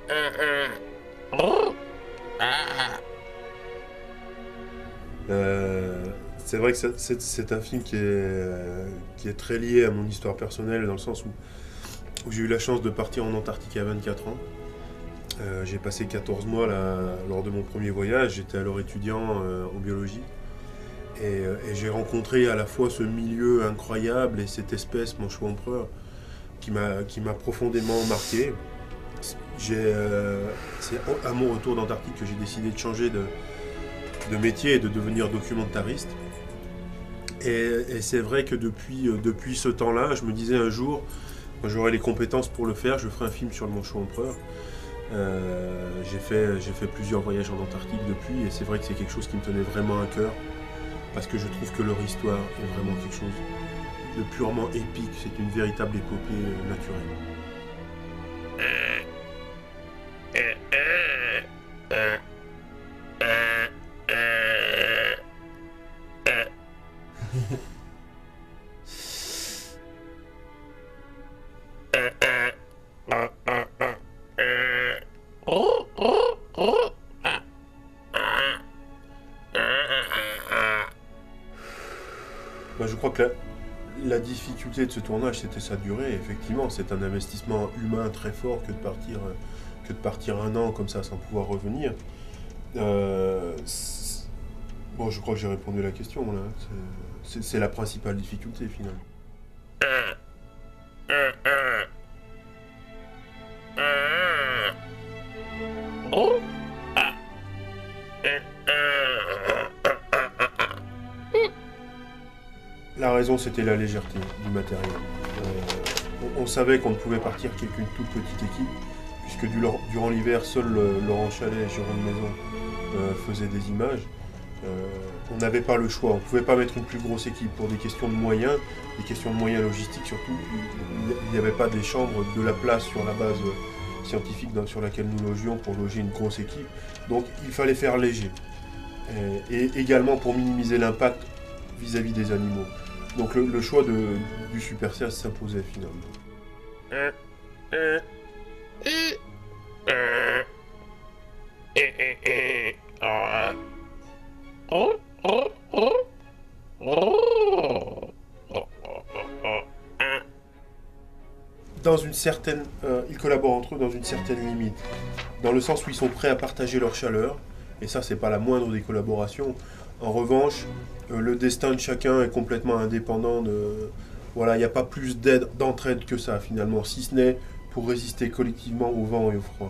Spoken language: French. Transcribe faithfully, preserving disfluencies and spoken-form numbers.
Euh, c'est vrai que c'est- c'est c'est un film qui est, euh, qui est très lié à mon histoire personnelle, dans le sens où, où j'ai eu la chance de partir en Antarctique à vingt-quatre ans. Euh, j'ai passé quatorze mois là, lors de mon premier voyage. J'étais alors étudiant euh, en biologie. Et, euh, et j'ai rencontré à la fois ce milieu incroyable et cette espèce, manchot empereur, qui m'a qui m'a profondément marqué. J'ai, euh, c'est à mon retour d'Antarctique que j'ai décidé de changer de, de métier et de devenir documentariste. Et, et c'est vrai que depuis, euh, depuis ce temps-là, je me disais un jour, quand j'aurai les compétences pour le faire, je ferai un film sur le manchot empereur. Euh, j'ai fait, j'ai fait plusieurs voyages en Antarctique depuis, et c'est vrai que c'est quelque chose qui me tenait vraiment à cœur, parce que je trouve que leur histoire est vraiment quelque chose de purement épique. C'est une véritable épopée euh, naturelle. Moi, je crois que la, la difficulté de ce tournage, c'était sa durée. Effectivement, c'est un investissement humain très fort que de partir, euh, que de partir un an comme ça sans pouvoir revenir. Euh, c'est- bon, je crois que j'ai répondu à la question là. C'est- C'est c'est la principale difficulté finalement. La raison, c'était la légèreté du matériel. Euh, on, on savait qu'on ne pouvait partir qu'avec une toute petite équipe, puisque du- durant l'hiver, seul euh, Laurent Chalet et Jérôme Maison euh, faisaient des images. Euh, on n'avait pas le choix. On ne pouvait pas mettre une plus grosse équipe pour des questions de moyens, des questions de moyens logistiques surtout. Il n'y avait pas des chambres, de la place sur la base euh, scientifique dans- sur laquelle nous logions pour loger une grosse équipe. Donc il fallait faire léger. Et, et également pour minimiser l'impact vis-à-vis des animaux. Donc le, le choix de, du Super Serge s'imposait finalement. Dans une certaine, euh, ils collaborent entre eux dans une certaine limite, dans le sens où ils sont prêts à partager leur chaleur, et ça c'est pas la moindre des collaborations. En revanche, euh, le destin de chacun est complètement indépendant de, voilà, il n'y a pas plus d'aide, d'entraide que ça finalement, si ce n'est pour résister collectivement au vent et au froid.